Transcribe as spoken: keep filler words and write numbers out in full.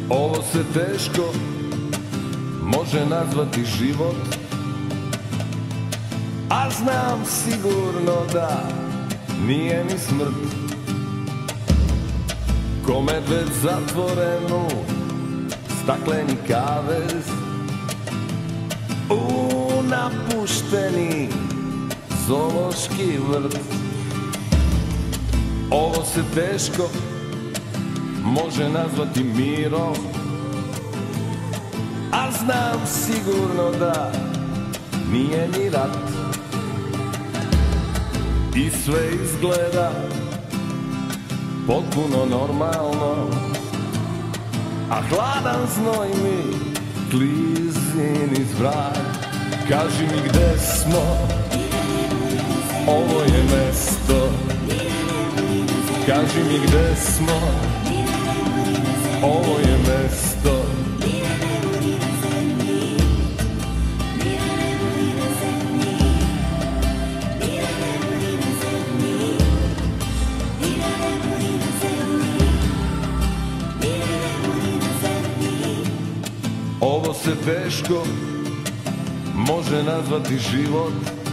Ovo se teško može nazvati život, a znam sigurno da nije ni smrt. Ko medved zatvoren u stakleni kavez, u napušteni zoološki vrt. Ovo se teško može nazvati mirom, a znam sigurno da nije ni rat. I sve izgleda potpuno normalno, a hladan znoj mi klizi niz vrat. Kaži mi gde smo, ovo je mesto. Kaži mi gde smo, ovo je mesto. Ovo se teško može nazvati život,